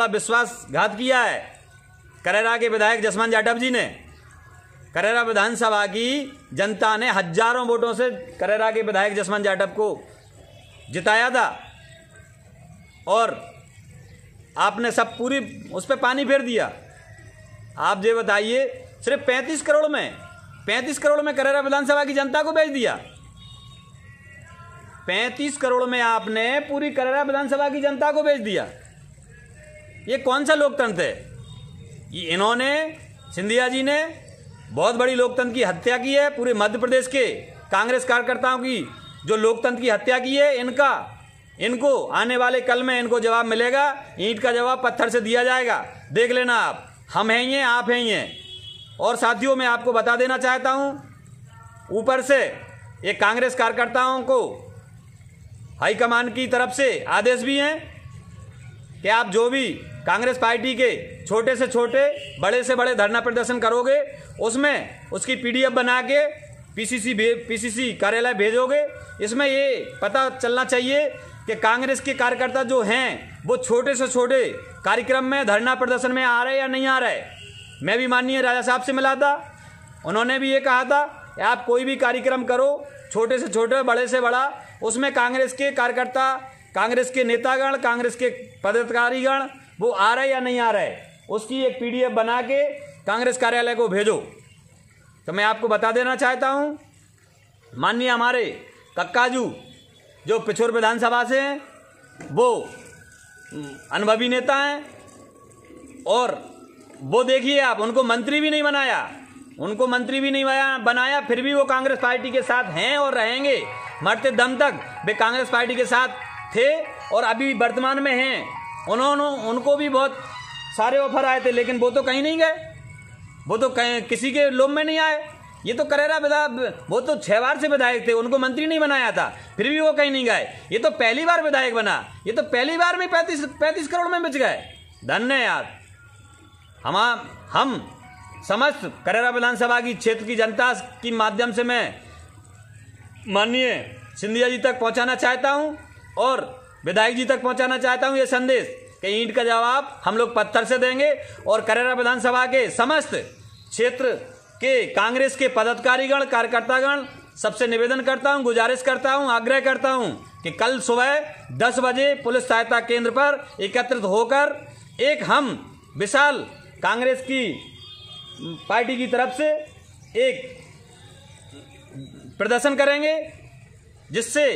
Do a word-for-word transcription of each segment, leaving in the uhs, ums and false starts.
बड़ा विश्वासघात किया है करेरा के विधायक जसवंत जाटव जी ने। करेरा विधानसभा की जनता ने हजारों वोटों से करेरा के विधायक जसवंत जाटव को जिताया था और आपने सब पूरी उस पर पानी फेर दिया। आप ये बताइए, सिर्फ पैंतीस करोड़ में पैंतीस करोड़ में करेरा विधानसभा की जनता को बेच दिया। पैंतीस करोड़ में आपने पूरी करेरा विधानसभा की जनता को बेच दिया। ये कौन सा लोकतंत्र है? ये इन्होंने, सिंधिया जी ने बहुत बड़ी लोकतंत्र की हत्या की है। पूरे मध्य प्रदेश के कांग्रेस कार्यकर्ताओं की जो लोकतंत्र की हत्या की है, इनका इनको आने वाले कल में इनको जवाब मिलेगा। ईंट का जवाब पत्थर से दिया जाएगा, देख लेना आप। हम हैं ये, आप हैं ये। और साथियों, मैं आपको बता देना चाहता हूं, ऊपर से ये कांग्रेस कार्यकर्ताओं को हाईकमान की तरफ से आदेश भी हैं कि आप जो भी कांग्रेस पार्टी के छोटे से छोटे, बड़े से बड़े धरना प्रदर्शन करोगे, उसमें उसकी पीडीएफ बना के पीसीसी पीसीसी कार्यालय भेजोगे। इसमें ये पता चलना चाहिए कि कांग्रेस के कार्यकर्ता जो हैं वो छोटे से छोटे कार्यक्रम में, धरना प्रदर्शन में आ रहे या नहीं आ रहे। मैं भी माननीय राजा साहब से मिला था, उन्होंने भी ये कहा था कि आप कोई भी कार्यक्रम करो, छोटे से छोटे, बड़े से बड़ा, उसमें कांग्रेस के कार्यकर्ता, कांग्रेस के नेतागण, कांग्रेस के पदाधिकारीगण वो आ रहे या नहीं आ रहे, उसकी एक पीडीएफ बना के कांग्रेस कार्यालय को भेजो। तो मैं आपको बता देना चाहता हूं, माननीय हमारे कक्काजू जो पिछोर विधानसभा से हैं, वो अनुभवी नेता हैं और वो देखिए आप, उनको मंत्री भी नहीं बनाया उनको मंत्री भी नहीं बनाया फिर भी वो कांग्रेस पार्टी के साथ हैं और रहेंगे। मरते दम तक वे कांग्रेस पार्टी के साथ थे और अभी वर्तमान में हैं। उन्होंने उनको भी बहुत सारे ऑफर आए थे, लेकिन वो तो कहीं नहीं गए, वो तो कहीं किसी के लोभ में नहीं आए। ये तो करेरा विधायक, वो तो छह बार से विधायक थे, उनको मंत्री नहीं बनाया था, फिर भी वो कहीं नहीं गए। ये तो पहली बार विधायक बना, ये तो पहली बार में पैंतीस पैंतीस करोड़ में बिच गए। धन्य यार। हम हम समस्त करेरा विधानसभा की क्षेत्र की जनता की माध्यम से मैं माननीय सिंधिया जी तक पहुंचाना चाहता हूं और विधायक जी तक पहुंचाना चाहता हूं ये संदेश कि ईंट का जवाब हम लोग पत्थर से देंगे। और करेरा विधानसभा के समस्त क्षेत्र के कांग्रेस के पदाधिकारीगण, कार्यकर्तागण सबसे निवेदन करता हूं, गुजारिश करता हूं, आग्रह करता हूं कि कल सुबह दस बजे पुलिस सहायता केंद्र पर एकत्रित होकर एक हम विशाल कांग्रेस की पार्टी की तरफ से एक प्रदर्शन करेंगे, जिससे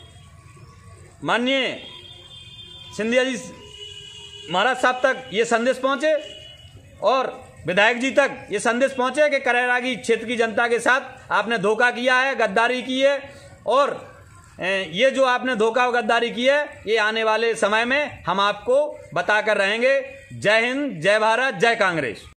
माननीय सिंधिया जी महाराज साहब तक ये संदेश पहुंचे और विधायक जी तक ये संदेश पहुंचे कि करेरा की क्षेत्र की जनता के साथ आपने धोखा किया है, गद्दारी की है और ये जो आपने धोखा और गद्दारी की है, ये आने वाले समय में हम आपको बताकर रहेंगे। जय हिंद, जय भारत, जय कांग्रेस।